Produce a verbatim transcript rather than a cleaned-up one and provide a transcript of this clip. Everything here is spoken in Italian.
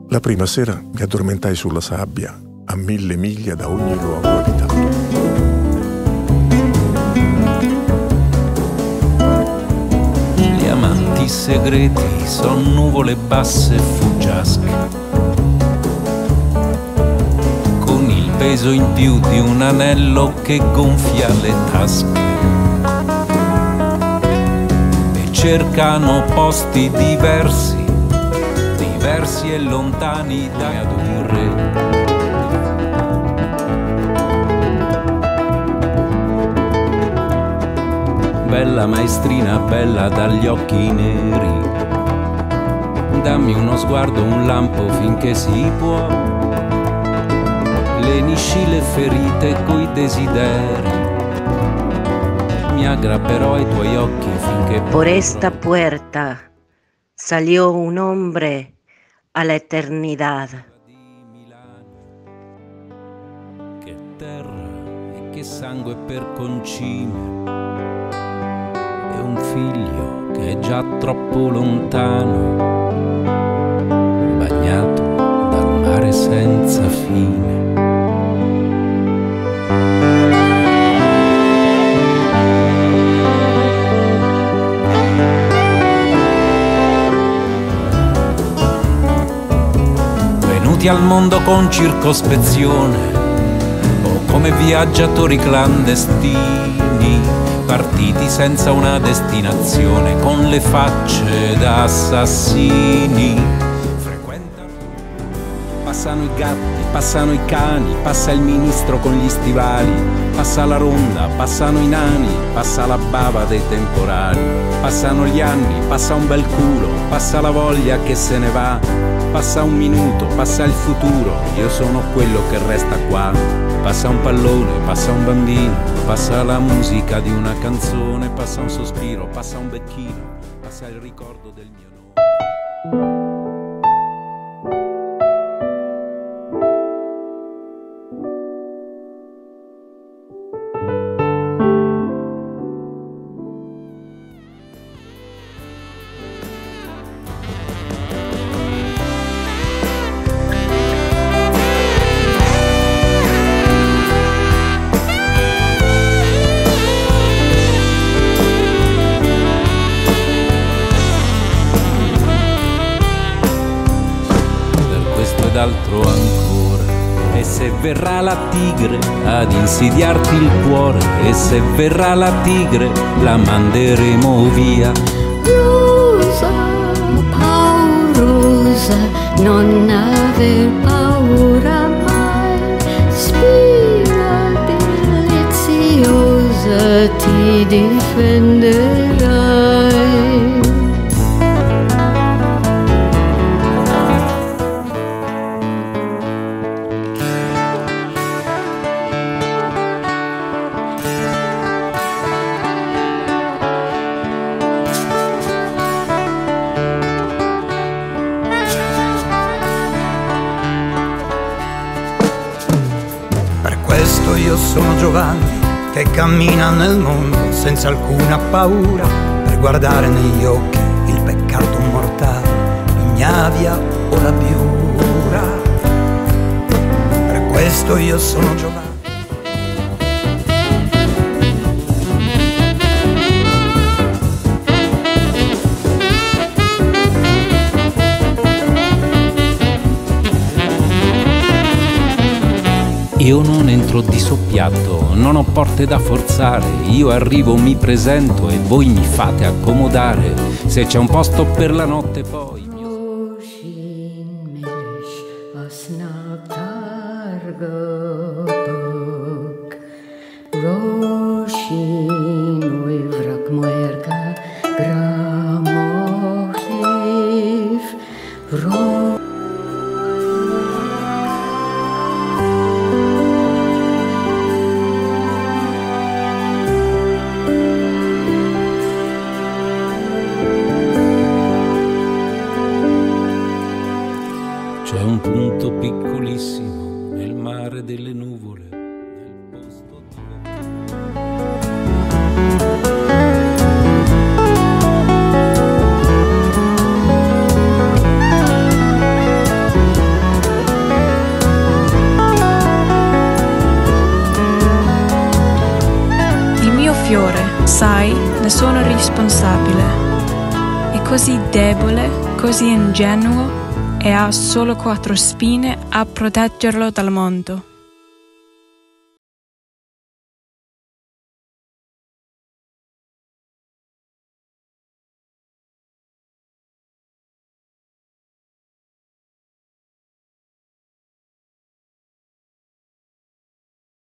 La prima sera mi addormentai sulla sabbia, a mille miglia da ogni luogo abitato. Gli amanti segreti son nuvole basse e fuggiasche, con il peso in più di un anello che gonfia le tasche, e cercano posti diversi, diversi e lontani da adurre. Bella maestrina, bella dagli occhi neri, dammi uno sguardo, un lampo finché si può, lenisci le ferite coi desideri, mi aggrapperò ai tuoi occhi finché por esta puerta salió un hombre a la eternidad. Che terra e che sangue per concime, e un figlio che è già troppo lontano, bagnato dal mare senza fine. Al mondo con circospezione o come viaggiatori clandestini, partiti senza una destinazione, con le facce da assassini. Frequentano, passano i gatti, passano i cani, passa il ministro con gli stivali, passa la ronda, passano i nani, passa la bava dei temporali, passano gli anni, passa un bel culo, passa la voglia che se ne va. Passa un minuto, passa il futuro, io sono quello che resta qua. Passa un pallone, passa un bambino, passa la musica di una canzone, passa un sospiro, passa un becchino, passa il ricordo del mio nome. D'altro ancora, e se verrà la tigre ad insidiarti il cuore, e se verrà la tigre la manderemo via. Rosa, paurosa, non aver paura mai, spina deliziosa ti difenderai. Io sono Giovanni che cammina nel mondo senza alcuna paura, per guardare negli occhi il peccato mortale, ignavia o la piura. Per questo io sono Giovanni. Io non entro di soppiatto, non ho porte da forzare, io arrivo, mi presento e voi mi fate accomodare. Se c'è un posto per la notte poi c'è un punto piccolissimo nel mare delle nuvole, nel posto dove... fiore, sai, ne sono responsabile. È così debole, così ingenuo e ha solo quattro spine a proteggerlo dal mondo.